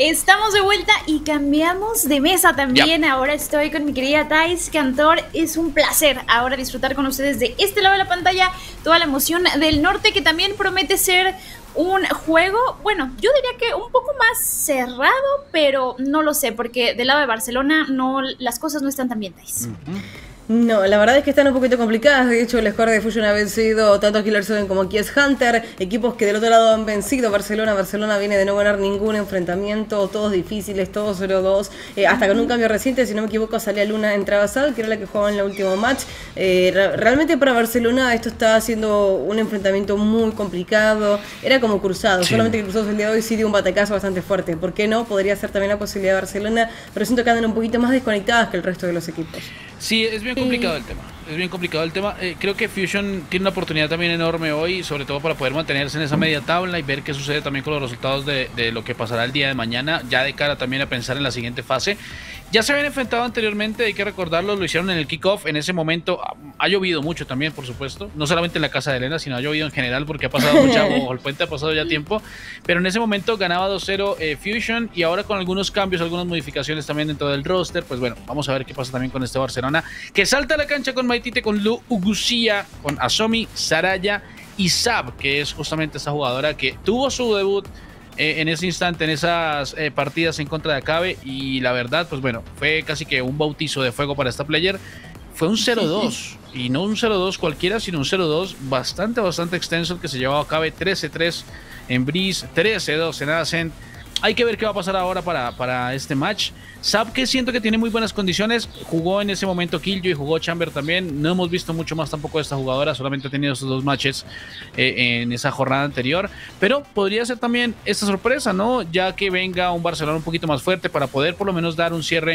Estamos de vuelta y cambiamos de mesa también. Ahora estoy con mi querida Thais Cantor. Es un placer ahora disfrutar con ustedes de este lado de la pantalla toda la emoción del norte, que también promete ser un juego, bueno, yo diría que un poco más cerrado, pero no lo sé, porque del lado de Barcelona las cosas no están tan bien, Thais. No, la verdad es que están un poquito complicadas. De hecho, el score de Fusion ha vencido tanto a Killer 7 como a Kies Hunter, equipos que del otro lado han vencido a Barcelona. Barcelona viene de no ganar ningún enfrentamiento, todos difíciles, todos 0-2, hasta con un cambio reciente, si no me equivoco, salía Luna, entraba Sal, que era la que jugaba en el último match. Realmente para Barcelona esto está siendo un enfrentamiento muy complicado. Era como Cruzados, solamente que Cruzados el día de hoy sí dio un batacazo bastante fuerte. ¿Por qué no? Podría ser también la posibilidad de Barcelona, pero siento que andan un poquito más desconectadas que el resto de los equipos. Sí, es bien complicado el tema. Es bien complicado el tema. Creo que Fusion tiene una oportunidad también enorme hoy, sobre todo para poder mantenerse en esa media tabla y ver qué sucede también con los resultados de lo que pasará el día de mañana, ya de cara también a pensar en la siguiente fase. Ya se habían enfrentado anteriormente, hay que recordarlo, lo hicieron en el kickoff. En ese momento ha llovido mucho también, por supuesto, no solamente en la casa de Elena, sino ha llovido en general porque ha pasado mucha agua, el puente ha pasado ya tiempo, pero en ese momento ganaba 2-0 Fusion, y ahora con algunos cambios, algunas modificaciones también dentro del roster, pues bueno, vamos a ver qué pasa también con este Barcelona, que salta a la cancha con Maitite, con Lu Ugucia, con Asomi, Saraya y Sab, que es justamente esa jugadora que tuvo su debut en ese instante, en esas partidas en contra de Acabe, y la verdad, pues bueno, fue casi que un bautizo de fuego para esta player. Fue un 0-2, y no un 0-2 cualquiera, sino un 0-2 bastante extenso, el que se llevaba a Acabe. 13-3 en Breeze, 13-2 en Ascent. Hay que ver qué va a pasar ahora para este match. Sab, que siento que tiene muy buenas condiciones, jugó en ese momento Killjoy, jugó Chamber también. No hemos visto mucho más tampoco de esta jugadora, solamente ha tenido estos 2 matches en esa jornada anterior, pero podría ser también esta sorpresa, ¿no? Ya que venga un Barcelona un poquito más fuerte para poder por lo menos dar un cierre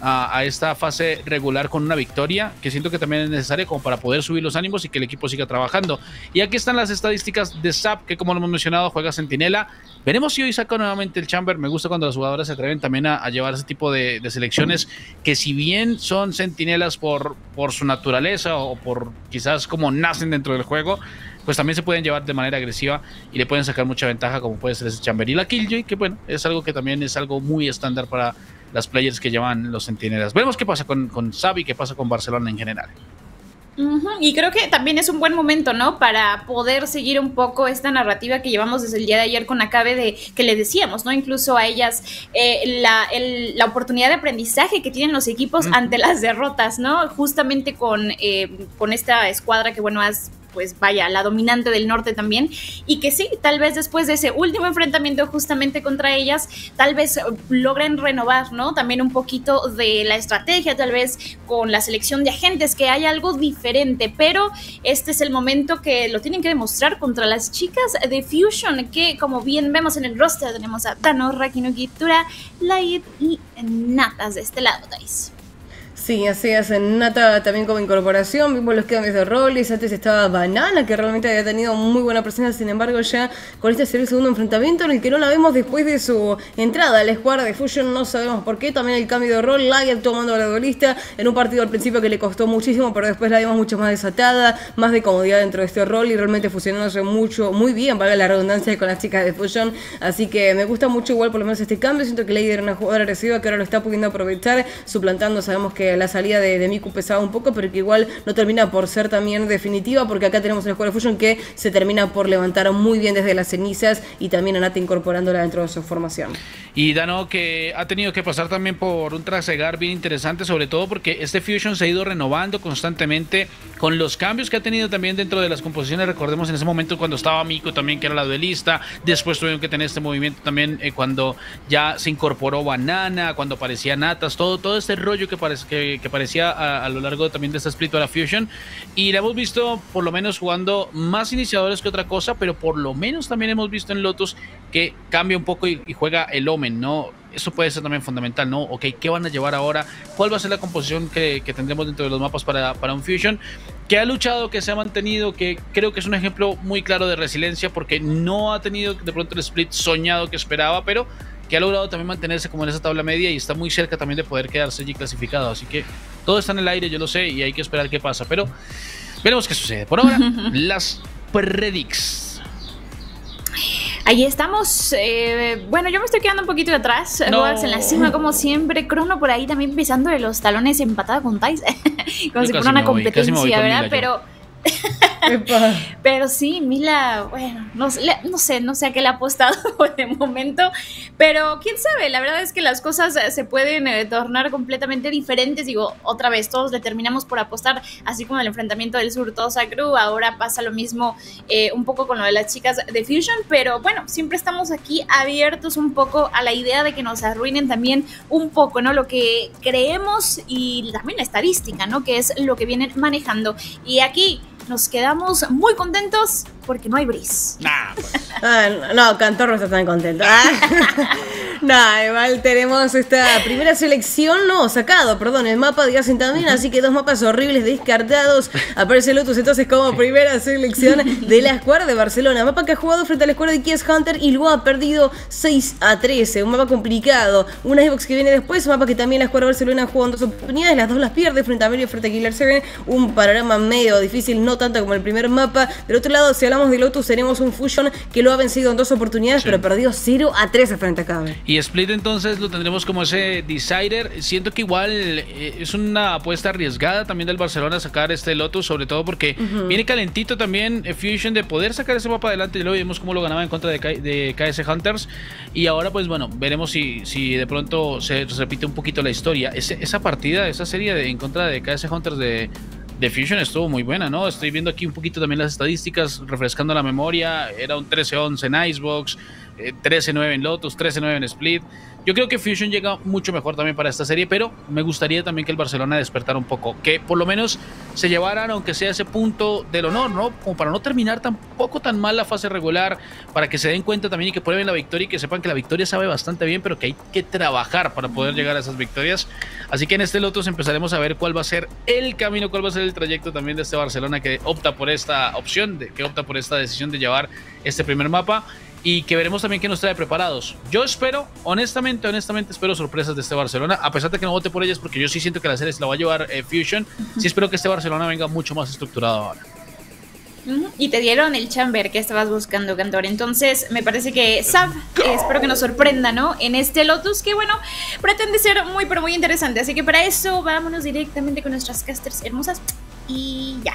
a esta fase regular con una victoria, que siento que también es necesaria como para poder subir los ánimos y que el equipo siga trabajando. Y aquí están las estadísticas de Sab, que como lo hemos mencionado, juega Centinela. Veremos si hoy saca nuevamente el Chamber. Me gusta cuando las jugadoras se atreven también a llevar ese tipo de selecciones, que si bien son centinelas por su naturaleza o por quizás como nacen dentro del juego, pues también se pueden llevar de manera agresiva y le pueden sacar mucha ventaja, como puede ser ese Chamber. Y la Killjoy, que bueno, es algo que también es algo muy estándar para las players que llevan los centinelas. Veremos qué pasa con Xavi, qué pasa con Barcelona en general. Y creo que también es un buen momento, ¿no? Para poder seguir un poco esta narrativa que llevamos desde el día de ayer con Acabe, de que les decíamos, ¿no? Incluso a ellas la oportunidad de aprendizaje que tienen los equipos ante las derrotas, ¿no? Justamente con esta escuadra que, bueno, pues vaya, la dominante del norte también, y que sí, tal vez después de ese último enfrentamiento justamente contra ellas, tal vez logren renovar, ¿no? También un poquito de la estrategia, tal vez con la selección de agentes, que haya algo diferente, pero este es el momento que lo tienen que demostrar contra las chicas de Fusion, que como bien vemos en el roster, tenemos a Tano, Rakinuki, Tura, Laid y Natas de este lado, Thais. Sí, así es, en Nata también como incorporación, vimos los cambios de roles. Antes estaba Banana, que realmente había tenido muy buena presencia, sin embargo ya con este sería el segundo enfrentamiento en el que no la vemos después de su entrada a la escuadra de Fusion, no sabemos por qué. También el cambio de rol, Laia tomando a la duelista en un partido al principio que le costó muchísimo, pero después la vimos mucho más desatada, más de comodidad dentro de este rol y realmente fusionándose muy bien, valga la redundancia, con las chicas de Fusion. Así que me gusta mucho igual por lo menos este cambio. Siento que Laia era una jugadora agresiva que ahora lo está pudiendo aprovechar, suplantando. Sabemos que la salida de Miku pesaba un poco, pero que igual no termina por ser también definitiva, porque acá tenemos una escuadra de Fusion que se termina por levantar muy bien desde las cenizas, y también a Nata incorporándola dentro de su formación. Y Dano, que ha tenido que pasar también por un trasegar bien interesante, sobre todo porque este Fusion se ha ido renovando constantemente con los cambios que ha tenido también dentro de las composiciones. Recordemos en ese momento cuando estaba Miku también, que era la duelista, después tuvieron que tener este movimiento también cuando ya se incorporó Banana, cuando aparecía Natas, todo este rollo que parecía a lo largo también de esta split a la Fusion, y la hemos visto por lo menos jugando más iniciadores que otra cosa, pero por lo menos también hemos visto en Lotus que cambia un poco y juega el Omen, ¿no? Eso puede ser también fundamental, ¿no? Ok, ¿qué van a llevar ahora? ¿Cuál va a ser la composición que tendremos dentro de los mapas para un Fusion? Que ha luchado, que se ha mantenido, que creo que es un ejemplo muy claro de resiliencia, porque no ha tenido de pronto el split soñado que esperaba, pero que ha logrado también mantenerse como en esa tabla media y está muy cerca también de poder quedarse allí clasificado. Así que todo está en el aire, yo lo sé, y hay que esperar qué pasa, pero veremos qué sucede. Por ahora, las predicts. Ahí estamos. Bueno, yo me estoy quedando un poquito atrás. No. Roax en la cima, como siempre. Crono por ahí también pisando de los talones empatada con Thais. Como si fuera una competencia, ¿verdad? Pero sí, Mila, bueno, no sé a qué le ha apostado de momento, pero quién sabe, la verdad es que las cosas se pueden tornar completamente diferentes. Digo, otra vez, todos le terminamos por apostar, así como el enfrentamiento del Surtosa Crew, ahora pasa lo mismo un poco con lo de las chicas de Fusion, pero bueno, siempre estamos aquí abiertos un poco a la idea de que nos arruinen también un poco, ¿no? Lo que creemos y también la estadística, ¿no? Que es lo que vienen manejando. Y aquí nos quedamos muy contentos porque no hay Breeze. Nah, pues. No, Cantor no está tan contento. No, igual tenemos esta primera selección, el mapa de Gassen también, así que 2 mapas horribles descartados. Aparece Lotus entonces como primera selección de la escuadra de Barcelona. Mapa que ha jugado frente a la escuadra de Kies Hunter y luego ha perdido 6-13. Un mapa complicado. Una Xbox que viene después, un mapa que también la escuadra de Barcelona ha jugado en 2 oportunidades, las 2 las pierde frente a Merio y frente a Killer 7. Un panorama medio difícil, no tanto como el primer mapa. Del otro lado, si hablamos de Lotus, tenemos un Fusion que lo ha vencido en 2 oportunidades, pero perdió 0-13 frente a Cabe. Y Split entonces lo tendremos como ese decider. Siento que igual es una apuesta arriesgada también del Barcelona sacar este Lotus, sobre todo porque viene calentito también Fusion de poder sacar ese mapa adelante. Y luego vimos cómo lo ganaba en contra de KS Hunters. Y ahora pues bueno, veremos si de pronto se repite un poquito la historia. Esa partida, esa serie en contra de KS Hunters de Fusion estuvo muy buena, ¿no? Estoy viendo aquí un poquito también las estadísticas, refrescando la memoria. Era un 13-11 en Icebox, 13-9 en Lotus, 13-9 en Split. Yo creo que Fusion llega mucho mejor también para esta serie, pero me gustaría también que el Barcelona despertara un poco, que por lo menos se llevaran, aunque sea ese punto del honor, ¿no? Como para no terminar tampoco tan mal la fase regular, para que se den cuenta también y que prueben la victoria y que sepan que la victoria sabe bastante bien, pero que hay que trabajar para poder llegar a esas victorias. Así que en este Lotus empezaremos a ver cuál va a ser el camino, cuál va a ser el trayecto también de este Barcelona que opta por esta opción, que opta por esta decisión de llevar este primer mapa. Y que veremos también qué nos trae preparados. Yo espero, honestamente espero sorpresas de este Barcelona, a pesar de que no vote por ellas, porque yo sí siento que la serie se la va a llevar Fusion. Sí espero que este Barcelona venga mucho más estructurado ahora. Y te dieron el chamber que estabas buscando, Cantor. Entonces me parece que Sav, espero que nos sorprenda, ¿no? En este Lotus que, bueno, pretende ser muy pero muy interesante. Así que para eso vámonos directamente con nuestras casters hermosas. Y ya.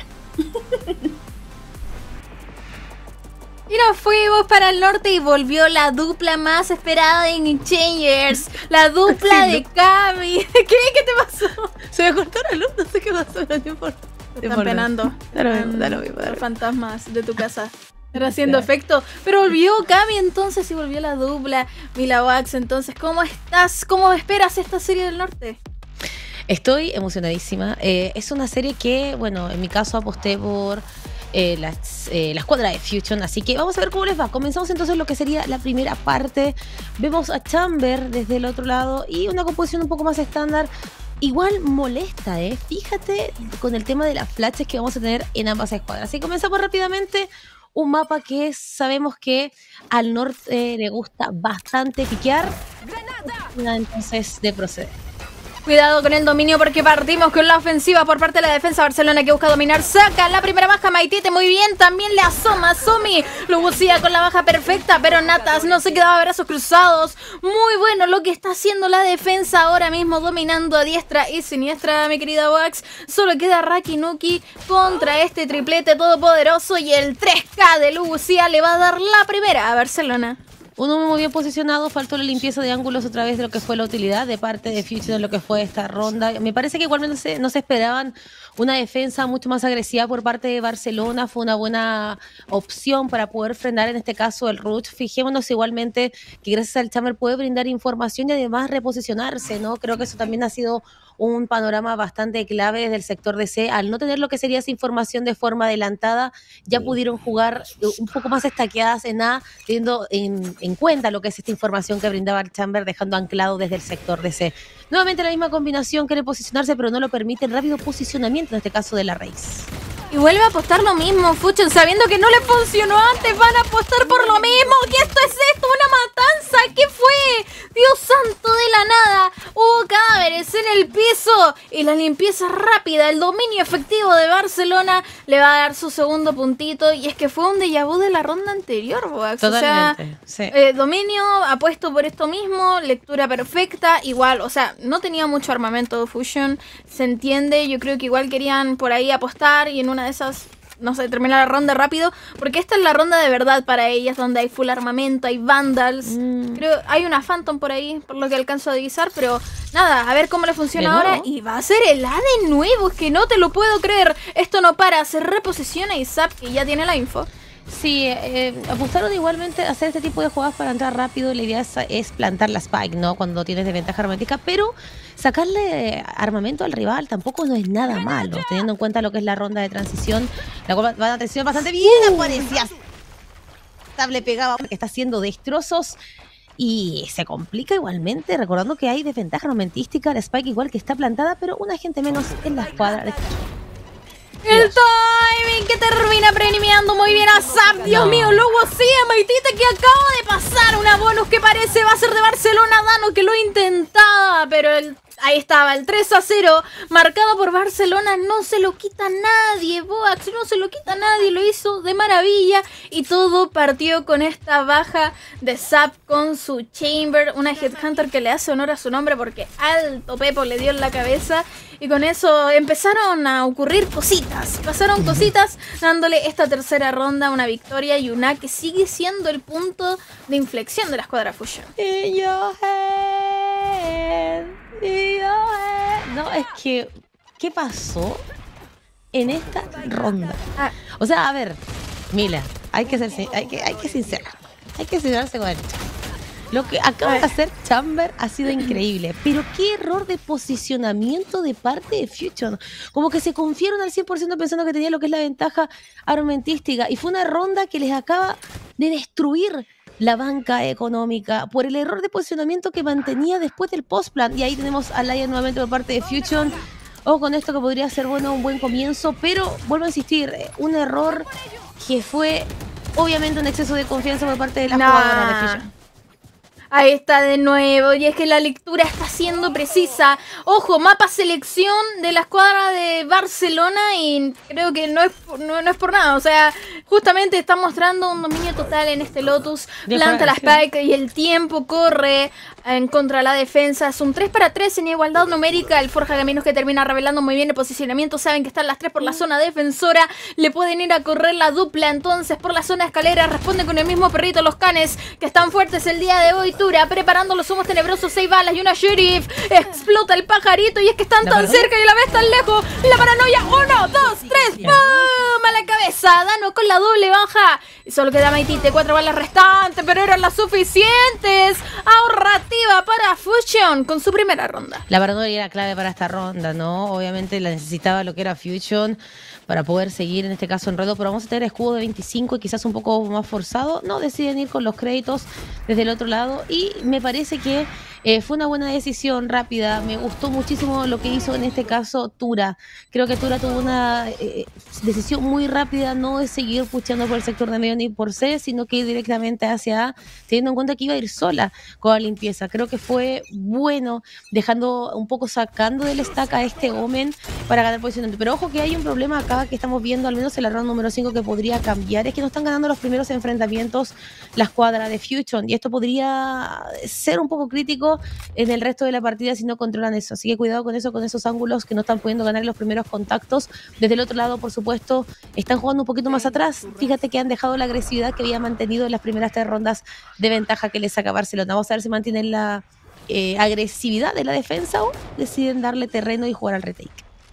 Y nos fuimos para el norte y volvió la dupla más esperada en Changers. La dupla de Cami. ¿Qué te pasó? Se me cortó la luz, no sé qué pasó, no importa. Están penando. Da lo mismo. Los fantasmas de tu casa. Están haciendo efecto. Pero volvió Cami entonces y volvió la dupla. Mila Wax, entonces, ¿cómo estás? ¿Cómo esperas esta serie del norte? Estoy emocionadísima. Es una serie que, bueno, en mi caso aposté por la escuadra de Fusion, así que vamos a ver cómo les va. Comenzamos entonces lo que sería la primera parte. Vemos a Chamber desde el otro lado y una composición un poco más estándar. Igual molesta, fíjate con el tema de las flashes que vamos a tener en ambas escuadras. Así que comenzamos rápidamente. Un mapa que sabemos que al norte le gusta bastante piquear. Entonces, de proceder. Cuidado con el dominio porque partimos con la ofensiva por parte de la defensa. Barcelona que busca dominar, saca la primera baja. Maitite muy bien, también le asoma Somi. Lo bucea con la baja perfecta, pero Natas no se quedaba a brazos cruzados. Muy bueno lo que está haciendo la defensa ahora mismo, dominando a diestra y siniestra, mi querida Wax. Solo queda Rakinuki contra este triplete todopoderoso y el 3K de Lubucia le va a dar la primera a Barcelona. Uno muy bien posicionado, faltó la limpieza de ángulos otra vez de lo que fue la utilidad de parte de Fusion en lo que fue esta ronda. Me parece que igualmente no se esperaban una defensa mucho más agresiva por parte de Barcelona. Fue una buena opción para poder frenar en este caso el Rush. Fijémonos igualmente que gracias al Chamber puede brindar información y además reposicionarse, ¿no? Creo que eso también ha sido un panorama bastante clave desde el sector DC. Al no tener lo que sería esa información de forma adelantada, ya pudieron jugar un poco más estaqueadas en A, teniendo en cuenta lo que es esta información que brindaba el Chamber, dejando anclado desde el sector DC. Nuevamente la misma combinación, quiere posicionarse, pero no lo permite el rápido posicionamiento, en este caso de la Raze. Y vuelve a apostar lo mismo, Fusion, sabiendo que no le funcionó antes, van a apostar por lo mismo. ¿Qué esto es esto? ¿Una matanza? ¿Qué fue? Dios santo de la nada. Hubo cadáveres en el piso y y la limpieza rápida, el dominio efectivo de Barcelona le va a dar su segundo puntito. Y es que fue un déjà vu de la ronda anterior, Boax. Totalmente, O sea, sí. dominio apuesto por esto mismo, lectura perfecta, igual, o sea, no tenía mucho armamento de Fusion, se entiende, yo creo que igual querían por ahí apostar y en una de esas, no sé, terminar la ronda rápido, porque esta es la ronda de verdad para ellas, donde hay full armamento, hay Vandals, creo, hay una Phantom por ahí, por lo que alcanzo a divisar, pero nada, a ver cómo le funciona ¿De ahora, nuevo? y va a ser el A de nuevo, es que no te lo puedo creer, esto no para, se reposiciona y Zap, que ya tiene la info. Sí, apostaron igualmente a hacer este tipo de jugadas para entrar rápido. La idea es plantar la spike, ¿no? Cuando tienes desventaja armática, pero sacarle armamento al rival tampoco no es nada malo, teniendo en cuenta lo que es la ronda de transición, la cual va a transición bastante bien, aparecía. Le pegaba porque está haciendo destrozos y se complica igualmente, recordando que hay desventaja armamentística, la spike igual que está plantada, pero una gente menos en la escuadra de El timing que termina premiando muy bien a Zap. Dios mío, luego sí, Maitite que acaba de pasar una bonus que parece va a ser de Barcelona. Dano que lo intentaba, pero ahí estaba el 3-0 marcado por Barcelona. No se lo quita nadie, Boax, no se lo quita nadie. Lo hizo de maravilla y todo partió con esta baja de Zap con su Chamber. Una Headhunter que le hace honor a su nombre porque alto Pepo le dio en la cabeza. Y con eso empezaron a ocurrir cositas. Pasaron cositas dándole esta tercera ronda una victoria y una que sigue siendo el punto de inflexión de la escuadra Fusion. No, es que, ¿qué pasó en esta ronda? Ah. O sea, a ver, Mila, hay que sincerarse con el chat. Lo que acaba de hacer Chamber ha sido increíble, pero qué error de posicionamiento de parte de Fusion. Como que se confiaron al 100% pensando que tenía lo que es la ventaja armamentística y fue una ronda que les acaba de destruir la banca económica por el error de posicionamiento que mantenía después del postplan. Y ahí tenemos a Laia nuevamente por parte de Fusion. Ojo con esto que podría ser bueno, un buen comienzo, pero vuelvo a insistir, un error que fue obviamente un exceso de confianza por parte de la jugadora de Fusion. Ahí está de nuevo, y es que la lectura está siendo precisa. Ojo, mapa selección de la escuadra de Barcelona y creo que no es por nada. O sea, justamente está mostrando un dominio total en este Lotus. Planta la spike y el tiempo corre en contra de la defensa. Es un 3-3 en igualdad numérica. El Forja Caminos que termina revelando muy bien el posicionamiento. Saben que están las 3 por la zona defensora. Le pueden ir a correr la dupla entonces por la zona escalera. Responde con el mismo perrito los canes que están fuertes el día de hoy. Preparando los humos tenebrosos, 6 balas y una sheriff. Explota el pajarito y es que están tan cerca y a la vez tan lejos. La paranoia, 1, 2, 3, ¡pum! A la cabeza. Dano con la doble baja. Y solo queda Maitite, 4 balas restantes, pero eran las suficientes. Ahorrativa para Fusion con su primera ronda. La paranoia era clave para esta ronda, ¿no? Obviamente la necesitaba lo que era Fusion para poder seguir en este caso en reto, pero vamos a tener escudo de 25 y quizás un poco más forzado. No, deciden ir con los créditos desde el otro lado y me parece que fue una buena decisión rápida. Me gustó muchísimo lo que hizo en este caso Tura. Creo que Tura tuvo una decisión muy rápida, no de seguir puchando por el sector de medio ni por C, sino que ir directamente hacia A, teniendo en cuenta que iba a ir sola con la limpieza. Creo que fue bueno, dejando un poco, sacando del stack a este Omen para ganar posicionamiento. Pero ojo que hay un problema acá que estamos viendo, al menos en la ronda número 5, que podría cambiar. Es que no están ganando los primeros enfrentamientos la escuadra de Fusion y esto podría ser un poco crítico en el resto de la partida si no controlan eso. Así que cuidado con eso, con esos ángulos que no están pudiendo ganar los primeros contactos. Desde el otro lado, por supuesto, están jugando un poquito más atrás. Fíjate que han dejado la agresividad que había mantenido en las primeras 3 rondas de ventaja que les saca Barcelona. Vamos a ver si mantienen la agresividad de la defensa o deciden darle terreno y jugar al retake.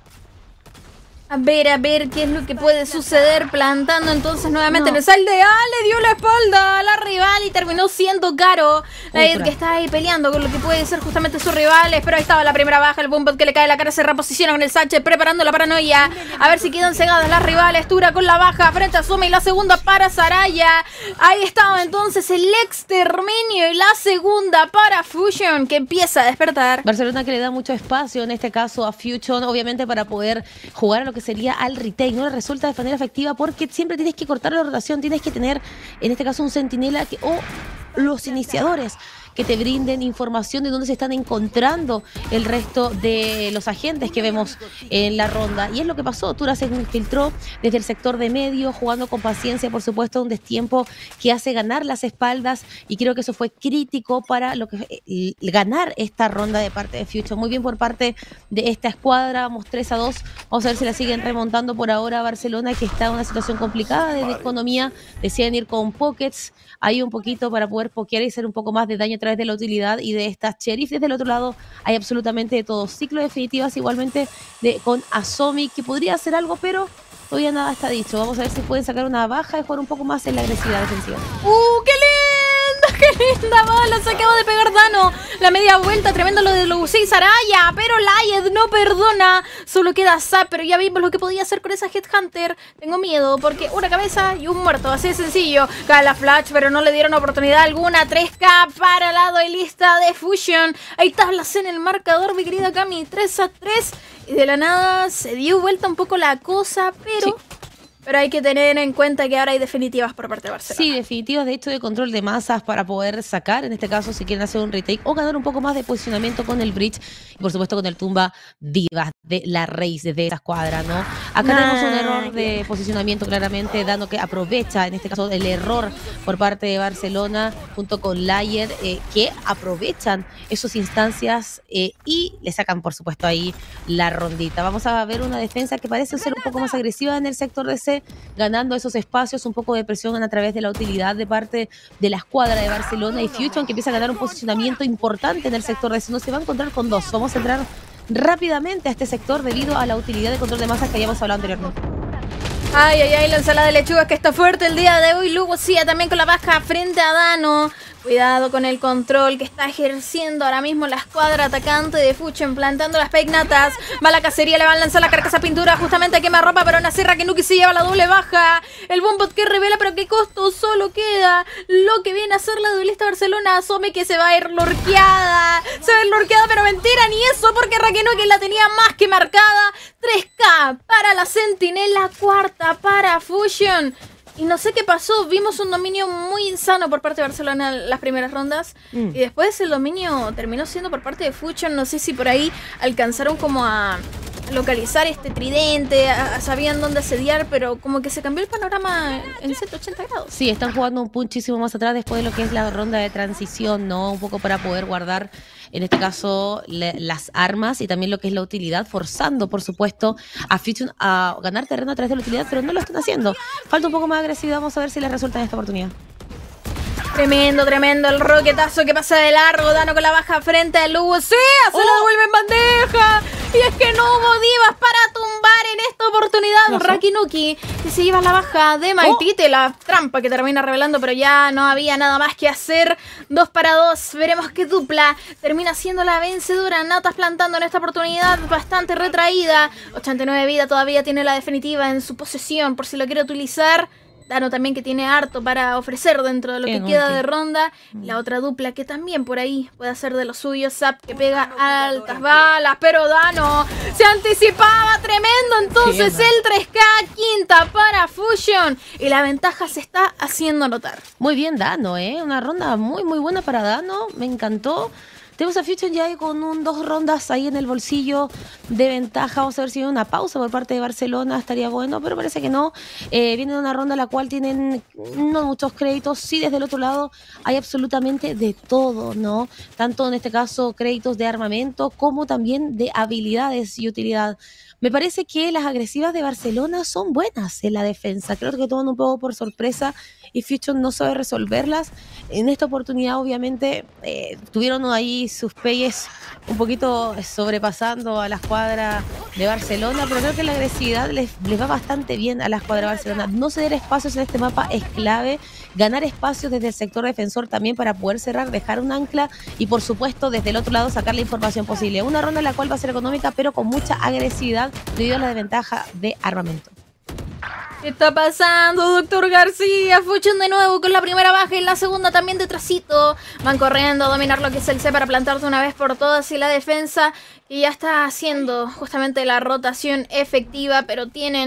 A ver qué es lo que puede suceder. Plantando entonces nuevamente en el sal de A. Le dio la espalda a la rival y terminó siendo Caro. La que está ahí peleando con lo que puede ser justamente sus rivales. Pero ahí estaba la primera baja. El Boombot que le cae a la cara se reposiciona con el Sánchez preparando la paranoia. A ver si quedan cegadas las rivales. Tura con la baja frente a Suma y la segunda para Saraya. Ahí estaba entonces el exterminio y la segunda para Fusion que empieza a despertar. Barcelona que le da mucho espacio en este caso a Fusion, obviamente para poder jugar a lo que sería al retake. No le resulta de manera efectiva porque siempre tienes que cortar la rotación, tienes que tener en este caso un centinela o los iniciadores que te brinden información de dónde se están encontrando el resto de los agentes que vemos en la ronda. Y es lo que pasó. Tura se infiltró desde el sector de medio, jugando con paciencia, por supuesto, un destiempo que hace ganar las espaldas, y creo que eso fue crítico para lo que ganar esta ronda de parte de Future. Muy bien por parte de esta escuadra, vamos 3-2, vamos a ver si la siguen remontando por ahora Barcelona, que está en una situación complicada de economía. Deciden ir con pockets ahí un poquito para poder pokear y hacer un poco más de daño a través de la utilidad y de estas sheriff. Desde el otro lado hay absolutamente de todo. Ciclo definitivas igualmente con Asomi, que podría hacer algo, pero todavía nada está dicho. Vamos a ver si pueden sacar una baja y jugar un poco más en la agresividad defensiva. ¡Qué linda! ¡Qué linda bala! Se acaba de pegar Dano. La media vuelta, tremendo lo de Lucy Saraya. Pero Layed no perdona. Solo queda Zap, pero ya vimos lo que podía hacer con esa Headhunter. Tengo miedo porque una cabeza y un muerto. Así de sencillo. Cae la Flash, pero no le dieron oportunidad alguna. 3K para la duelista de Fusion. Hay tablas en el marcador, mi querida Cami. 3-3. Y de la nada se dio vuelta un poco la cosa, pero... Sí. Pero hay que tener en cuenta que ahora hay definitivas por parte de Barcelona. Sí, definitivas, de hecho, de control de masas para poder sacar, en este caso, si quieren hacer un retake o ganar un poco más de posicionamiento con el bridge y, por supuesto, con el tumba divas de la race de esa escuadra, ¿no? Acá tenemos un error de posicionamiento, claramente, dando que aprovecha, en este caso, el error por parte de Barcelona junto con Layer, que aprovechan esas instancias y le sacan, por supuesto, ahí la rondita. Vamos a ver una defensa que parece ser un poco más agresiva en el sector de C, ganando esos espacios, un poco de presión a través de la utilidad de parte de la escuadra de Barcelona, y Fusion, que empieza a ganar un posicionamiento importante en el sector de C. No se va a encontrar con dos. Vamos a entrar rápidamente a este sector debido a la utilidad de control de masas que habíamos hablado anteriormente. Ay, ay, ay, la ensalada de lechugas que está fuerte el día de hoy. Lugo Cia también con la baja frente a Dano. Cuidado con el control que está ejerciendo ahora mismo la escuadra atacante de Fusion, plantando las peignatas. Va la cacería, le van a lanzar la carcasa pintura justamente a quemarropa, pero Nasir Rakinuki se lleva la doble baja. El bombot que revela, pero qué costo, solo queda lo que viene a ser la duelista Barcelona. Asome que se va a ir lorqueada. Se va a ir lorqueada, pero mentira, ni eso, porque Rakinuki la tenía más que marcada. 3K para la Centinela, cuarta para Fusion. Y no sé qué pasó, vimos un dominio muy insano por parte de Barcelona en las primeras rondas. Y después el dominio terminó siendo por parte de Fusion. No sé si por ahí alcanzaron como a localizar este tridente, sabían dónde asediar, pero como que se cambió el panorama en 180 grados. Sí, están jugando muchísimo más atrás después de lo que es la ronda de transición, ¿no? Un poco para poder guardar, en este caso, las armas y también lo que es la utilidad, forzando, por supuesto, a Fusion a ganar terreno a través de la utilidad, pero no lo están haciendo. Falta un poco más de agresividad, vamos a ver si les resulta en esta oportunidad. Tremendo, tremendo el roquetazo que pasa de largo. Dano con la baja frente al Lugo. ¡Sí! ¡Se lo devuelve en bandeja! Y es que no hubo divas para tumbar en esta oportunidad. Rakinuki, que se lleva la baja de Maitite. La trampa que termina revelando, pero ya no había nada más que hacer. 2 para 2. Veremos qué dupla termina siendo la vencedora. Natas plantando en esta oportunidad bastante retraída. 89 vida, todavía tiene la definitiva en su posesión por si lo quiere utilizar. Dano también, que tiene harto para ofrecer dentro de lo que queda de ronda. La otra dupla que también por ahí puede hacer de lo suyo. Zap, que pega altas balas, pero Dano se anticipaba tremendo. Entonces el 3K, quinta para Fusion, y la ventaja se está haciendo notar. Muy bien Dano, una ronda muy muy buena para Dano, me encantó. Tenemos a Fusion ya con 2 rondas ahí en el bolsillo de ventaja. Vamos a ver si hay una pausa por parte de Barcelona. Estaría bueno, pero parece que no. Viene una ronda en la cual tienen no muchos créditos. Sí, desde el otro lado hay absolutamente de todo, ¿no? Tanto en este caso créditos de armamento como también de habilidades y utilidad. Me parece que las agresivas de Barcelona son buenas en la defensa. Creo que toman un poco por sorpresa y Fusion no sabe resolverlas. En esta oportunidad, obviamente, tuvieron ahí sus pegues un poquito sobrepasando a la escuadra de Barcelona, pero creo que la agresividad les va bastante bien a la escuadra de Barcelona. No ceder espacios en este mapa es clave. Ganar espacios desde el sector defensor también para poder cerrar, dejar un ancla y, por supuesto, desde el otro lado sacar la información posible. Una ronda en la cual va a ser económica, pero con mucha agresividad debido a la desventaja de armamento. ¿Qué está pasando, doctor García? Fusion de nuevo con la primera baja y la segunda también detrásito. Van corriendo a dominar lo que es el C para plantarse una vez por todas, y la defensa que ya está haciendo justamente la rotación efectiva, pero tienen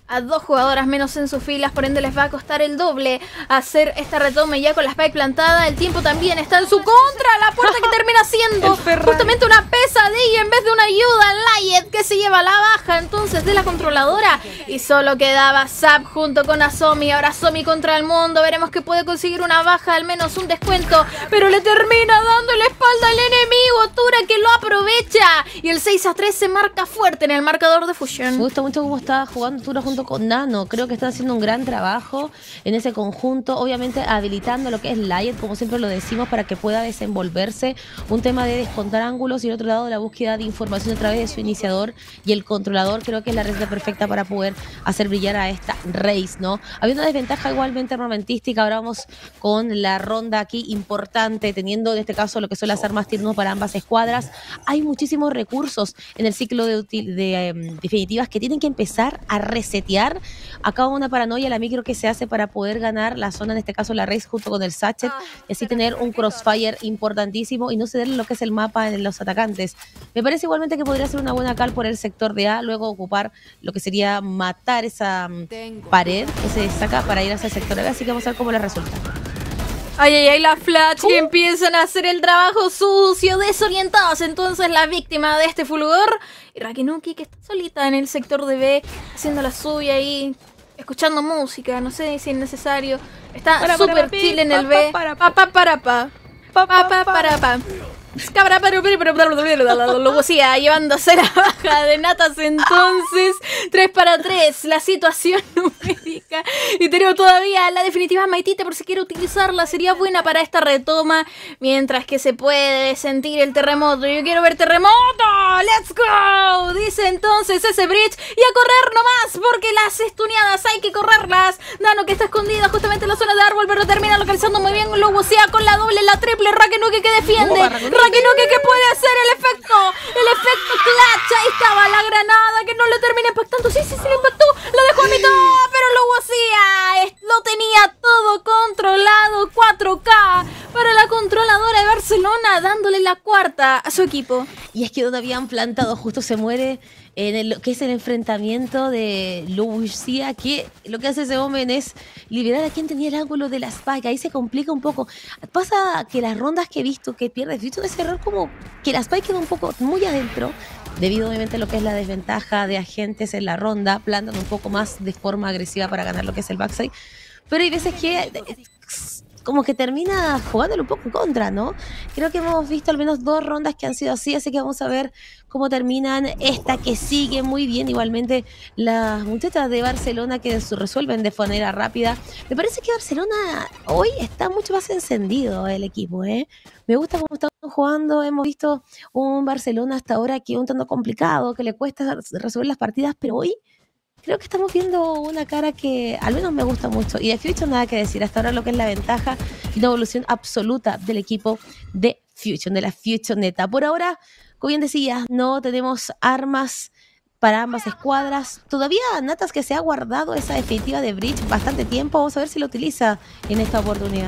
a 2 jugadoras menos en sus filas, por ende les va a costar el doble hacer esta retoma ya con la spike plantada. El tiempo también está en su contra, la puerta que termina siendo justamente una pesadilla en vez de una ayuda. Layet que se lleva la baja entonces de la controladora y solo quedaba Zap junto con Asomi. Ahora Asomi contra el mundo, veremos que puede conseguir una baja, al menos un descuento, pero le termina dando la espalda al enemigo. Tura que lo aprovecha y el 6-3 se marca fuerte en el marcador de Fusion. Me gusta mucho cómo está jugando Tura junto con Nano. Creo que están haciendo un gran trabajo en ese conjunto. Obviamente habilitando lo que es Layet, como siempre lo decimos, para que pueda desenvolverse. Un tema de descontar ángulos y el otro lado la búsqueda de información a través de su iniciador y el controlador. Creo que es la receta perfecta para poder hacer brillar a esta Raze, ¿no? Había una desventaja igualmente armamentística. Ahora vamos con la ronda aquí importante, teniendo en este caso lo que son las armas tier 1 para ambas escuadras. Hay muchísimos recursos en el ciclo de definitivas que tienen que empezar a resetear. Acá una paranoia la micro que se hace para poder ganar la zona, en este caso la Raze junto con el Sachet, y así tener un crossfire importantísimo y no cederle lo que es el mapa en los atacantes. Me parece igualmente que podría ser una buena cal por el sector de A, luego ocupar lo que sería matar esa pared que se saca para ir hacia el sector B, así que vamos a ver cómo le resulta. Ay, ay, ay, la Flash que empiezan a hacer el trabajo sucio, desorientados entonces la víctima de este fulgor. Y Rakinuki que está solita en el sector de B, haciendo la suya ahí, escuchando música, no sé si es necesario. Está súper chill en el B. Luego sigue llevándose la baja de Natas entonces 3-3 la situación numérica y tenemos todavía la definitiva Maitite por si quiere utilizarla, sería buena para esta retoma mientras que se puede sentir el terremoto. Yo quiero ver terremoto, let's go, dice entonces ese bridge y a correr nomás porque las estuneadas hay que correrlas. Nano que está escondida justamente en la zona de árbol pero termina localizando muy bien Luego sigue con la doble, la triple, Rakinuki que defiende. Rakinuki que puede hacer el efecto clutch. Ahí estaba la granada que no le termina impactando. Sí, le impactó, la dejó a mitad, pero luego hacía, lo tenía todo controlado. 4K para la controladora de Barcelona, dándole la cuarta a su equipo. Y es que donde habían plantado justo se muere en lo que es el enfrentamiento de Lucia, que lo que hace ese hombre es liberar a quien tenía el ángulo de la spike. Ahí se complica un poco. Pasa que las rondas que he visto que pierde Fusion, ese error como que la spike queda un poco muy adentro, debido obviamente a lo que es la desventaja de agentes en la ronda, plantan un poco más de forma agresiva para ganar lo que es el backside. Pero hay veces que como que termina jugándole un poco en contra, ¿no? Creo que hemos visto al menos 2 rondas que han sido así que vamos a ver cómo terminan esta que sigue muy bien. Igualmente las muchachas de Barcelona que resuelven de manera rápida. Me parece que Barcelona hoy está mucho más encendido el equipo, ¿eh? Me gusta cómo están jugando. Hemos visto un Barcelona hasta ahora que es un tanto complicado, que le cuesta resolver las partidas, pero hoy creo que estamos viendo una cara que al menos me gusta mucho. Y de Fusion nada que decir. Hasta ahora lo que es la ventaja y una evolución absoluta del equipo de Fusion, de la Fusion neta. Por ahora, como bien decías, no tenemos armas para ambas escuadras. Todavía Natas que se ha guardado esa definitiva de Bridge bastante tiempo. Vamos a ver si lo utiliza en esta oportunidad.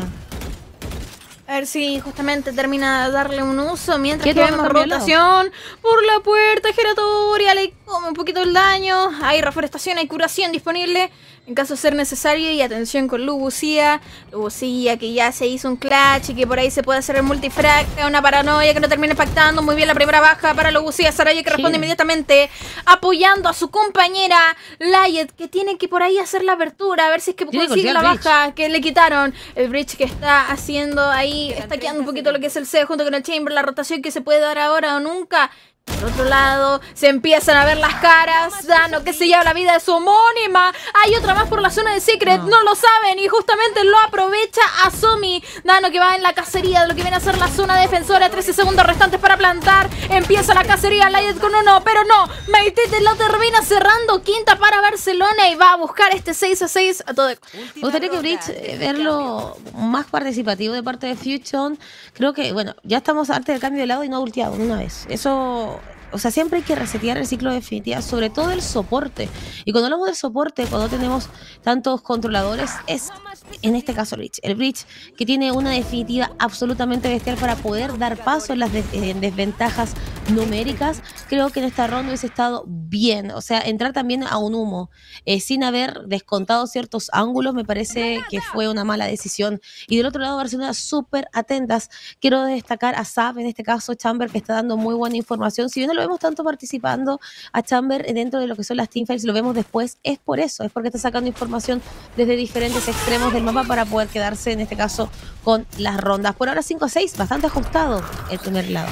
A ver si justamente termina de darle un uso mientras que vemos rotación por la puerta giratoria. Le come un poquito el daño. Hay reforestación, hay curación disponible en caso de ser necesario. Y atención con Lucia que ya se hizo un clutch y que por ahí se puede hacer el multifrag. Una paranoia que no termina impactando. Muy bien la primera baja para Lucia. Saraya que responde inmediatamente apoyando a su compañera Layet, que tiene que por ahí hacer la apertura. A ver si es que consigue la baja que le quitaron. El bridge que está haciendo ahí, está quedando un poquito lo que es el C junto con el Chamber. La rotación que se puede dar ahora o nunca. Por otro lado, se empiezan a ver las caras. Dano que se lleva la vida de su homónima. Hay otra más por la zona de Secret, no lo saben y justamente lo aprovecha Asomi. Dano que va en la cacería de lo que viene a ser la zona defensora. 13 segundos restantes para plantar. Empieza la cacería, Layet con 1, pero no. Maitete lo termina cerrando. Quinta para Barcelona y va a buscar este 6-6 a todo. Me gustaría que Bridge verlo más participativo de parte de Fusion. Creo que, bueno, ya estamos antes del cambio de lado y no ha ulteado una vez. Eso... O sea, siempre hay que resetear el ciclo de definitiva, sobre todo el soporte. Y cuando hablamos del soporte, cuando tenemos tantos controladores, es en este caso Bridge. El Bridge que tiene una definitiva absolutamente bestial para poder dar paso en las desventajas numéricas, creo que en esta ronda hubiese estado bien. O sea, entrar también a un humo sin haber descontado ciertos ángulos me parece que fue una mala decisión. Y del otro lado, Barcelona súper atentas. Quiero destacar a Zap, en este caso Chamber, que está dando muy buena información. Si bien no lo vemos tanto participando a Chamber dentro de lo que son las teamfights, lo vemos después, es por eso, es porque está sacando información desde diferentes extremos del mapa para poder quedarse, en este caso, con las rondas. Por ahora 5-6, bastante ajustado el primer lado.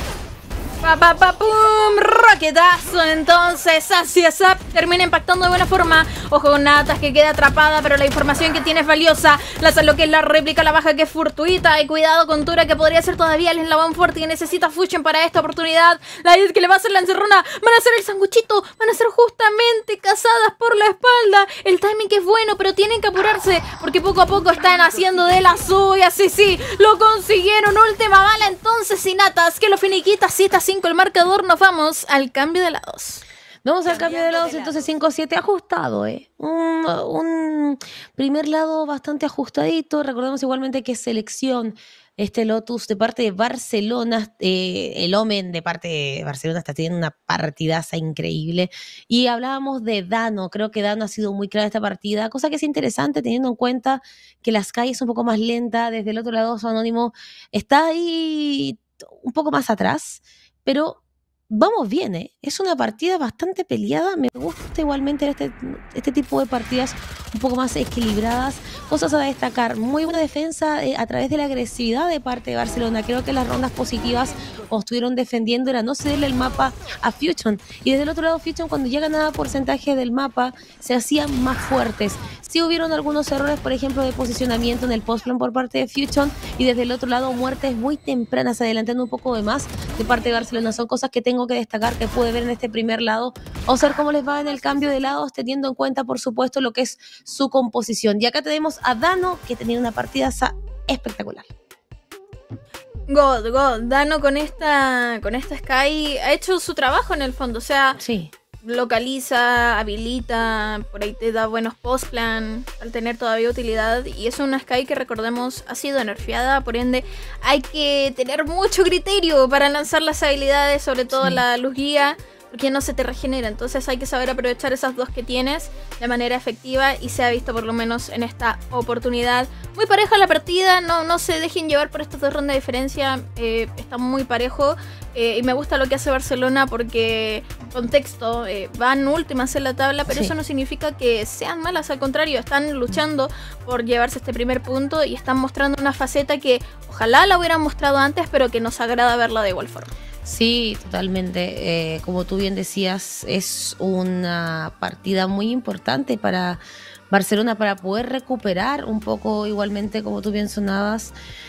¡Pum! Roquetazo, entonces hacia Zap, termina impactando de buena forma. Ojo con Natas, que queda atrapada, pero la información que tiene es valiosa. Lanza lo que es la réplica, la baja que es fortuita. Y cuidado con Tura, que podría ser todavía el eslabón fuerte que necesita Fusion para esta oportunidad. La que le va a hacer la encerrona, van a hacer el sanguchito, van a ser justamente cazadas por la espalda. El timing que es bueno, pero tienen que apurarse, porque poco a poco están haciendo de las suyas. Sí, lo consiguieron. Última bala entonces, y Natas, que lo finiquita. 7-5 el marcador. Nos vamos al cambio de lados. Vamos al cambio de lados, entonces 5-7 ajustado, un primer lado bastante ajustadito. Recordemos igualmente que selección Lotus de parte de Barcelona, el Omen de parte de Barcelona está teniendo una partidaza increíble. Y hablábamos de Dano, creo que Dano ha sido muy clave esta partida, cosa que es interesante teniendo en cuenta que las calles son un poco más lentas. Desde el otro lado, su Anónimo está ahí un poco más atrás, pero vamos bien, es una partida bastante peleada. Me gusta igualmente este tipo de partidas un poco más equilibradas. Cosas a destacar: muy buena defensa a través de la agresividad de parte de Barcelona. Creo que las rondas positivas o estuvieron defendiendo era no cederle el mapa a Fusion, y desde el otro lado Fusion, cuando ya ganaba porcentaje del mapa, se hacían más fuertes. Sí hubieron algunos errores, por ejemplo, de posicionamiento en el postplan por parte de Fusion, y desde el otro lado muertes muy tempranas, adelantando un poco de más de parte de Barcelona. Son cosas que tengo que destacar, que pude ver en este primer lado. Vamos a ver cómo les va en el cambio de lados, teniendo en cuenta, por supuesto, lo que es su composición. Y acá tenemos a Dano, que tenía una partida espectacular. God. Dano con esta Sky ha hecho su trabajo en el fondo. O sea, sí, localiza, habilita, por ahí te da buenos postplan al tener todavía utilidad. Y es una Sky que, recordemos, ha sido nerfeada, por ende hay que tener mucho criterio para lanzar las habilidades, sobre todo la luz guía, porque no se te regenera. Entonces hay que saber aprovechar esas dos que tienes de manera efectiva, y se ha visto por lo menos en esta oportunidad. Muy pareja la partida, no se dejen llevar por estas dos rondas de diferencia, está muy parejo. Y me gusta lo que hace Barcelona porque, contexto, van últimas en la tabla, pero eso no significa que sean malas, al contrario, están luchando por llevarse este primer punto y están mostrando una faceta que ojalá la hubieran mostrado antes, pero que nos agrada verla de igual forma. Sí, totalmente. Como tú bien decías, es una partida muy importante para Barcelona para poder recuperar un poco, igualmente, como tú bien sonabas.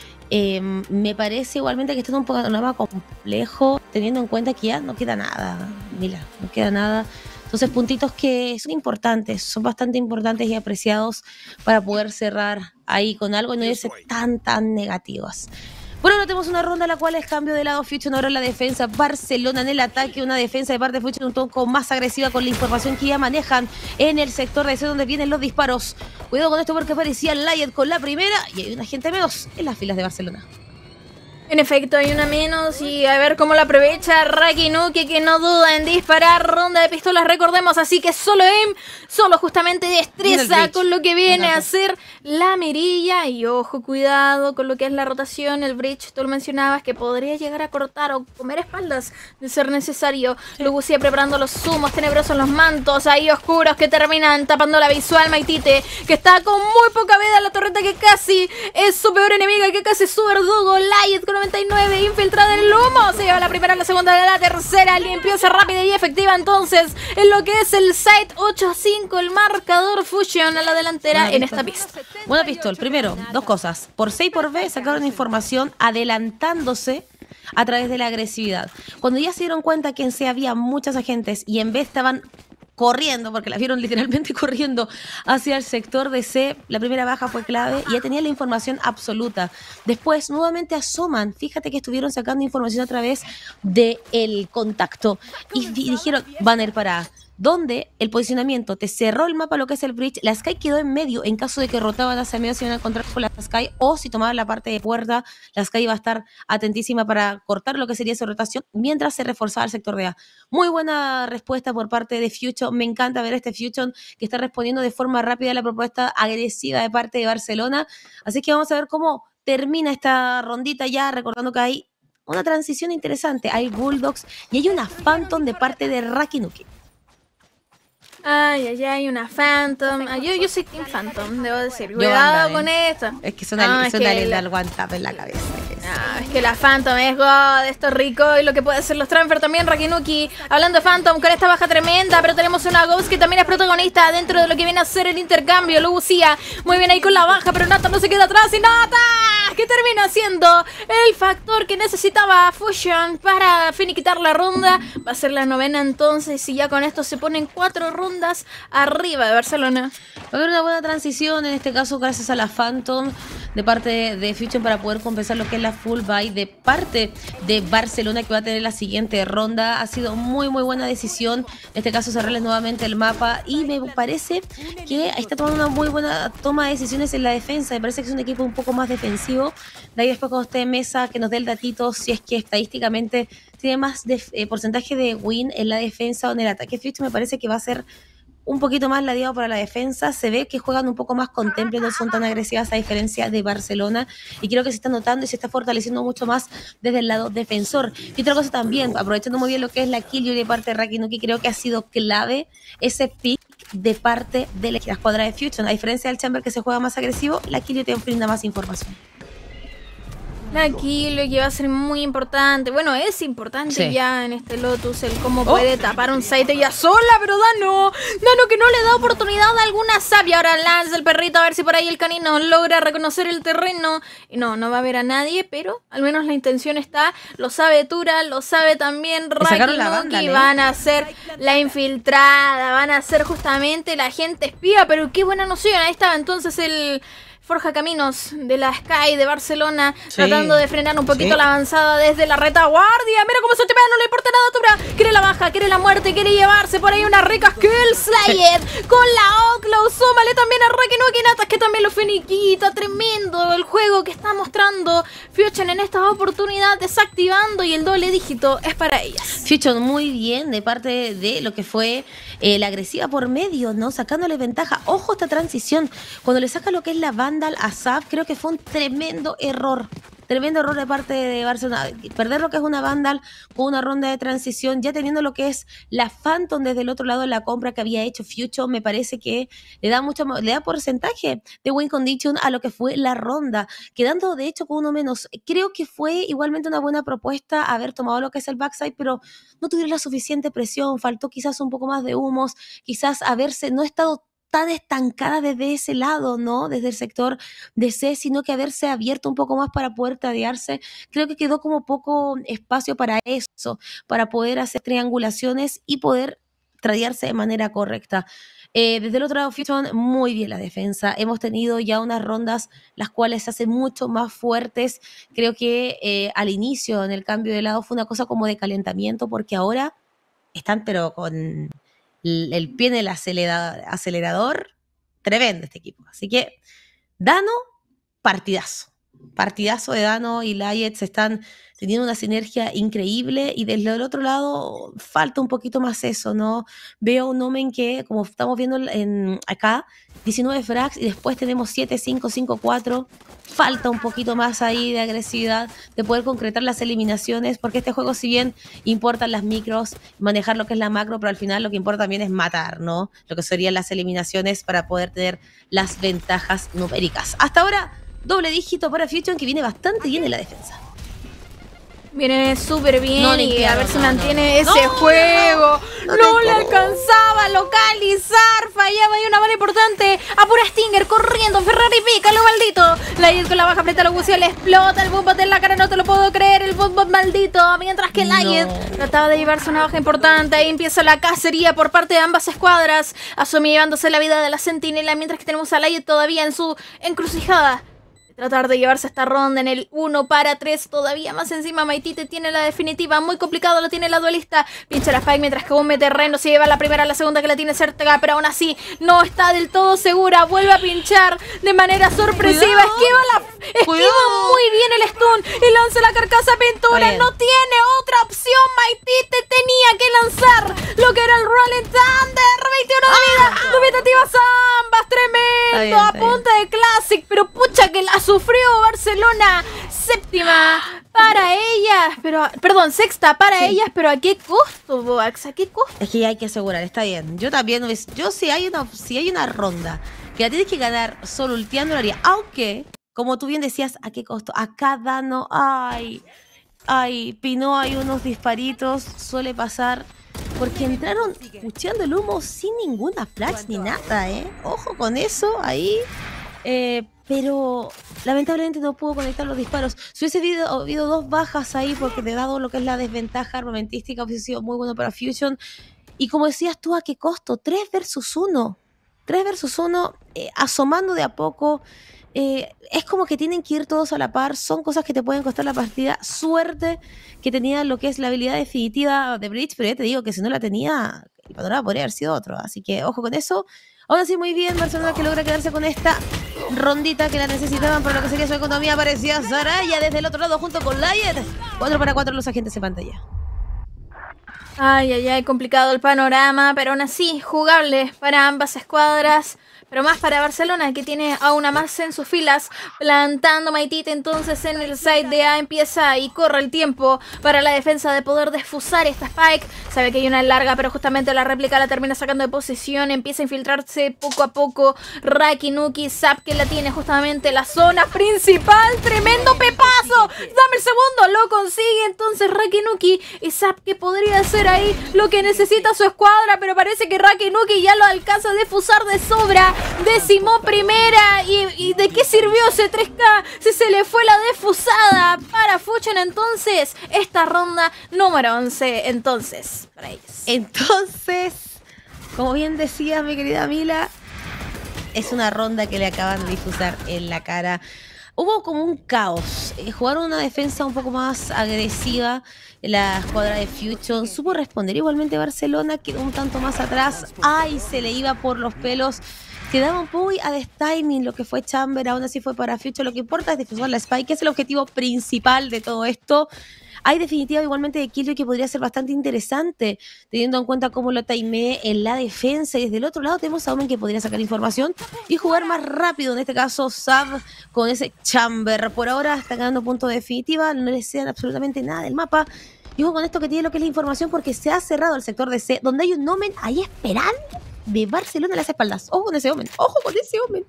Me parece igualmente que está en un panorama complejo, teniendo en cuenta que ya no queda nada, Mila, no queda nada. Entonces, puntitos que son importantes, son bastante importantes y apreciados para poder cerrar ahí con algo y no irse tan negativas. Bueno, ahora tenemos una ronda en la cual es cambio de lado. Fusion ahora en la defensa, Barcelona en el ataque. Una defensa de parte de Fusion un poco más agresiva con la información que ya manejan en el sector de C, donde vienen los disparos. Cuidado con esto porque aparecía Lion con la primera y hay una gente menos en las filas de Barcelona. En efecto, hay una menos, y a ver cómo la aprovecha Rakinuki, que no duda en disparar. Ronda de pistolas, recordemos, así que solo aim, solo justamente destreza con lo que viene a ser la mirilla. Y ojo, cuidado con lo que es la rotación, el bridge, tú lo mencionabas, que podría llegar a cortar o comer espaldas de ser necesario. Lugucia preparando los zumos tenebrosos, los mantos ahí oscuros que terminan tapando la visual. Maitite, que está con muy poca vida, la torreta que casi es su peor enemiga, que casi es su verdugo. Lion con 99, infiltrada en el humo, se lleva la primera, la segunda, la tercera, limpieza rápida y efectiva entonces en lo que es el site. 8-5 el marcador. Fusion a la delantera en esta pista. Buena pistol. Primero, dos cosas: por C y por B sacaron información adelantándose a través de la agresividad. Cuando ya se dieron cuenta que en C había muchos agentes y en B estaban corriendo, porque la vieron literalmente corriendo hacia el sector de C, la primera baja fue clave y ya tenía la información absoluta. Después nuevamente asoman, fíjate que estuvieron sacando información a través del contacto y dijeron, van a ir para donde el posicionamiento te cerró el mapa, lo que es el bridge, la Skye quedó en medio, en caso de que rotaban hacia medio se iban a encontrar con la Skye, o si tomaban la parte de puerta, la Skye iba a estar atentísima para cortar lo que sería su rotación, mientras se reforzaba el sector de A. Muy buena respuesta por parte de Fusion, me encanta ver este Fusion que está respondiendo de forma rápida a la propuesta agresiva de parte de Barcelona, así que vamos a ver cómo termina esta rondita ya, recordando que hay una transición interesante, hay Bulldogs y hay una Phantom de parte de Rakinuki. Ay, una Phantom. Yo soy Team Phantom, debo decir. Cuidado con esto. Es que es una linda al one tap en la cabeza. Es que la Phantom es God, esto es rico y lo que puede hacer los transfer también, Rakinuki. Hablando de Phantom, con esta baja tremenda, pero tenemos una Ghost que también es protagonista dentro de lo que viene a ser el intercambio. Lucía, muy bien ahí con la baja, pero Nata no se queda atrás y Nata, que termina siendo el factor que necesitaba Fusion para finiquitar la ronda. Va a ser la 9ª entonces y ya con esto se ponen 4 rondas arriba de Barcelona. Va a haber una buena transición, en este caso gracias a la Phantom de parte de Fusion para poder compensar lo que es la full buy de parte de Barcelona, que va a tener la siguiente ronda. Ha sido muy buena decisión, en este caso cerrarles nuevamente el mapa y me parece que está tomando una muy buena toma de decisiones en la defensa. Me parece que es un equipo un poco más defensivo. De ahí después cuando esté en mesa que nos dé el datito si es que estadísticamente tiene más porcentaje de win en la defensa o en el ataque. Fusion me parece que va a ser un poquito más ladeado para la defensa, se ve que juegan un poco más con temple, no son tan agresivas a diferencia de Barcelona, y creo que se está notando y se está fortaleciendo mucho más desde el lado defensor. Y otra cosa también, aprovechando muy bien lo que es la kill de parte de Rakinuki, creo que ha sido clave ese pick de parte de la escuadra de Fusion. A diferencia del Chamber que se juega más agresivo, la kill te brinda más información. Aquí lo que va a ser muy importante, bueno, es importante ya en este Lotus el cómo puede tapar un site ya sola, pero Dano que no le da oportunidad a alguna sabia. Ahora lanza el perrito a ver si por ahí el canino logra reconocer el terreno y no va a ver a nadie, pero al menos la intención está, lo sabe Tura, lo sabe también Rakinuki, van a ser la infiltrada, van a ser justamente la gente espía, pero qué buena noción, ahí estaba entonces el Forja Caminos de la Skye de Barcelona, tratando de frenar un poquito la avanzada desde la retaguardia. Mira cómo se te no le importa nada a Tura. Quiere la baja, quiere la muerte, quiere llevarse por ahí unas ricas kill Slayed con la Outlaw. Súmale también a Rakinuki Natas, que también lo finiquita. Tremendo el juego que está mostrando Fusion en esta oportunidad, desactivando, y el doble dígito es para ellas. Fusion muy bien de parte de lo que fue la agresiva por medio, ¿no? Sacándole ventaja. Ojo esta transición. Cuando le saca lo que es la Vandal a Saf, creo que fue un tremendo error. Tremendo error de parte de Barcelona. Perder lo que es una Vandal con una ronda de transición, ya teniendo lo que es la Phantom desde el otro lado de la compra que había hecho Fusion, me parece que le da porcentaje de win condition a lo que fue la ronda, quedando de hecho con uno menos. Creo que fue igualmente una buena propuesta haber tomado lo que es el backside, pero no tuvieron la suficiente presión, faltó quizás un poco más de humos, quizás no estado tan estancada desde ese lado, ¿no? Desde el sector de C, sino que haberse abierto un poco más para poder tradearse. Creo que quedó como poco espacio para eso, para poder hacer triangulaciones y poder tradearse de manera correcta. Desde el otro lado, Fusion, muy bien la defensa. Hemos tenido ya unas rondas las cuales se hacen mucho más fuertes. Creo que al inicio, en el cambio de lado, fue una cosa como de calentamiento, porque ahora están pero con el pie en el acelerador, tremendo este equipo. Así que Dano, partidazo de Dano y Layet, se están teniendo una sinergia increíble, y desde el otro lado falta un poquito más eso, ¿no? Veo un Omen que, como estamos viendo acá, 19 frags y después tenemos 7, 5, 5, 4. Falta un poquito más ahí de agresividad, de poder concretar las eliminaciones, porque este juego, si bien importan las micros, manejar lo que es la macro, pero al final lo que importa también es matar, ¿no? Lo que serían las eliminaciones para poder tener las ventajas numéricas. Hasta ahora, doble dígito para Fusion, que viene bastante bien en la defensa. Viene súper bien y a ver si mantiene ese juego. No le alcanzaba a localizar. Fallaba y una bala importante. Apura Stinger corriendo. Ferrari pica lo maldito. Layet con la baja frente a la Lucia. Le explota el bombot en la cara. No te lo puedo creer. El bombot maldito. Mientras que Layet trataba de llevarse una baja importante. Ahí empieza la cacería por parte de ambas escuadras. Asumi llevándose la vida de la sentinela. Mientras que tenemos a Layet todavía en su encrucijada. tratar de llevarse esta ronda en el 1-3. Todavía más encima Maitite tiene la definitiva. Muy complicado lo tiene la duelista. Pincha la Spike mientras que Ume Terreno se lleva la primera, la segunda que la tiene cerca, pero aún así no está del todo segura. Vuelve a pinchar de manera sorpresiva. Esquiva muy bien el stun y lanza la carcasa pintura. No tiene otra opción. Maitite tenía que lanzar lo que era el Rolling Thunder. 21 de vida. Dubitativas ambas. Tremendo. A punta de Classic. Pero pucha que la sufrió Barcelona. Séptima para ellas. Perdón, sexta para ellas. Pero ¿a qué costo, Boax? ¿A qué costo? Es que ya hay que asegurar, está bien. Yo también, si hay una ronda que la tienes que ganar solo ulteando, lo haría. Aunque, como tú bien decías, ¿a qué costo? A cada no. Pinó, hay unos disparitos, suele pasar. Porque entraron pucheando el humo sin ninguna flash ni nada, ¿eh? Ojo con eso, ahí. Pero lamentablemente no pudo conectar los disparos. Si hubiese habido 2 bajas ahí, porque te dado lo que es la desventaja armamentística, hubiese sido muy bueno para Fusion. Y como decías tú, ¿a qué costo? 3 versus 1. 3 versus 1, asomando de a poco. Es como que tienen que ir todos a la par. Son cosas que te pueden costar la partida. Suerte que tenía lo que es la habilidad definitiva de Breach, pero ya te digo que si no la tenía, el panorama podría haber sido otro. Así que ojo con eso. Aún así, muy bien, Barcelona, que logra quedarse con esta rondita que la necesitaban para lo que sería su economía. Aparecía Saraya desde el otro lado junto con Lyet. 4-4 los agentes en pantalla. Ay, complicado el panorama, pero aún así, jugable para ambas escuadras. Pero más para Barcelona, que tiene a una más en sus filas, plantando Maitite entonces en el side de A. Empieza y corre el tiempo para la defensa de poder desfusar esta Spike. Sabe que hay una larga, pero justamente la réplica la termina sacando de posición. Empieza a infiltrarse poco a poco Raki, Nuki, Zap, que la tiene justamente en la zona principal. ¡Tremendo pepazo! ¡Dame el segundo! Lo consigue entonces Raki, Nuki y Zap, que podría ser ahí lo que necesita su escuadra, pero parece que Raki, Nuki ya lo alcanza a defusar de sobra. Décimo primera. ¿Y de qué sirvió ese 3K si se le fue la defusada para Fusion? Entonces, esta ronda número 11 entonces para ellos. Entonces, como bien decía mi querida Mila, es una ronda que le acaban de difusar en la cara. Hubo como un caos. Jugaron una defensa un poco más agresiva. La escuadra de Fusion supo responder. Igualmente Barcelona quedó un tanto más atrás. ¡Ay! Se le iba por los pelos. Quedaba muy a destiming lo que fue Chamber. Aún así fue para Fusion. Lo que importa es difusar la Spike, que es el objetivo principal de todo esto. Hay definitiva igualmente de Killjoy que podría ser bastante interesante, teniendo en cuenta cómo lo timeé en la defensa. Y desde el otro lado tenemos a Omen, que podría sacar información y jugar más rápido. En este caso, Sav con ese Chamber. Por ahora está ganando punto de definitiva. No le cedan absolutamente nada del mapa. Y ojo con esto que tiene lo que es la información, porque se ha cerrado el sector de C, donde hay un Omen ahí esperando de Barcelona a las espaldas. Ojo con ese Omen. Ojo con ese Omen.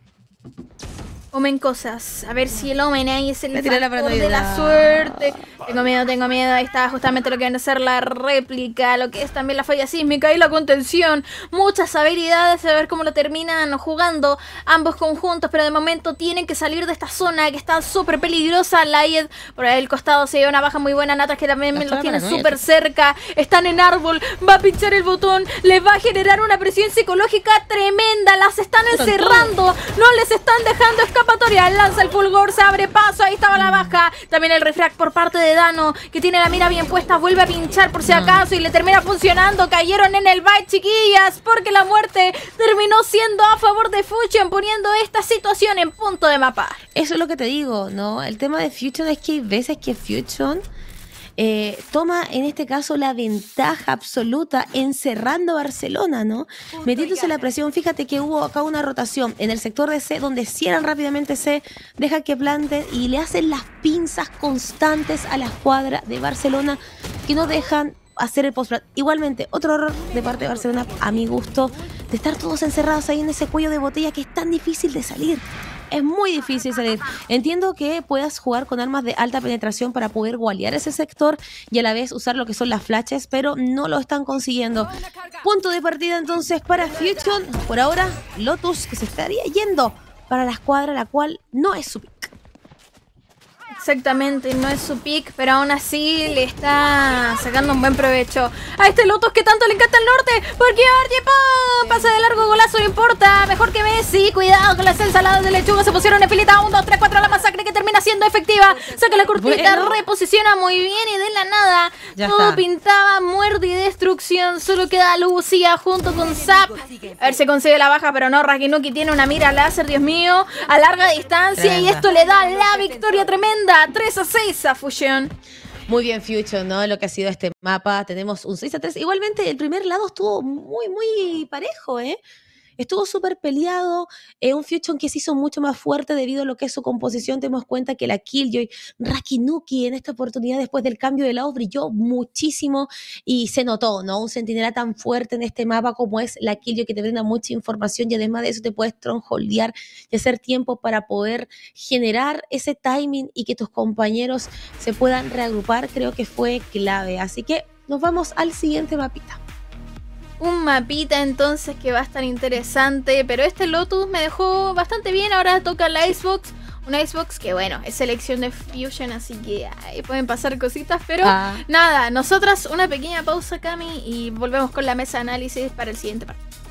Omen cosas. A ver si el Omen ahí es el factor de la suerte. Tengo miedo. Ahí está justamente lo que viene a ser la réplica, lo que es también la falla sísmica y la contención. Muchas habilidades, a ver cómo lo terminan jugando ambos conjuntos, pero de momento tienen que salir de esta zona que está súper peligrosa. Lyet por ahí al costado se lleva una baja muy buena. Natas, que también los tiene súper cerca. Están en árbol, va a pinchar el botón, les va a generar una presión psicológica tremenda. Las están encerrando, no les están dejando escapatoria. Lanza el fulgor, se abre paso, ahí estaba la baja. También el refract por parte de Dano, que tiene la mira bien puesta, vuelve a pinchar por si acaso y le termina funcionando. Cayeron en el bait, chiquillas, porque la muerte terminó siendo a favor de Fusion, poniendo esta situación en punto de mapa. Eso es lo que te digo, ¿no? El tema de Fusion es que hay veces que Fusion toma en este caso la ventaja absoluta encerrando a Barcelona, ¿no? Metiéndose la presión. Fíjate que hubo acá una rotación en el sector de C, donde cierran rápidamente C, dejan que planten y le hacen las pinzas constantes a la escuadra de Barcelona, que no dejan hacer el post-plant. Igualmente, otro error de parte de Barcelona, a mi gusto, de estar todos encerrados ahí en ese cuello de botella que es tan difícil de salir. Es muy difícil salir. Entiendo que puedas jugar con armas de alta penetración para poder gualear ese sector y a la vez usar lo que son las flashes, pero no lo están consiguiendo. Punto de partida entonces para Fusion. Por ahora, Lotus, que se estaría yendo para la escuadra, la cual no es su pick. Exactamente, no es su pick, pero aún así le está sacando un buen provecho a este Lotus que tanto le encanta el norte, porque Archie pasa de largo, golazo, no importa, mejor que Messi, cuidado con las ensaladas de lechuga, se pusieron en filita, 1, 2, 3, 4, la masacre que termina siendo efectiva, saca la cortita, reposiciona muy bien y de la nada, Ya todo está. pintaba muerte y destrucción, solo queda Lucia junto con Zap, a ver si consigue la baja, pero no, Rakinuki tiene una mira láser, Dios mío, a larga distancia, y Tremenda. esto le da la victoria tremenda, 3-6 a Fusion. Muy bien, Future, ¿no? Lo que ha sido este mapa. Tenemos un 6-3. Igualmente, el primer lado estuvo muy parejo, ¿eh? Estuvo súper peleado. Un Future que se hizo mucho más fuerte debido a lo que es su composición. Tenemos cuenta que la Killjoy Rakinuki en esta oportunidad, después del cambio de lado, brilló muchísimo y se notó, ¿no? Un centinela tan fuerte en este mapa como es la Killjoy, que te brinda mucha información y además de eso te puedes strongholdear y hacer tiempo para poder generar ese timing y que tus compañeros se puedan reagrupar. Creo que fue clave. Así que nos vamos al siguiente mapita. Un mapita entonces que va a estar interesante, pero este Lotus me dejó bastante bien. Ahora toca la Icebox, una Icebox que bueno, es selección de Fusion, así que ahí pueden pasar cositas, pero nada, nosotras una pequeña pausa, Cami, y volvemos con la mesa de análisis para el siguiente partido.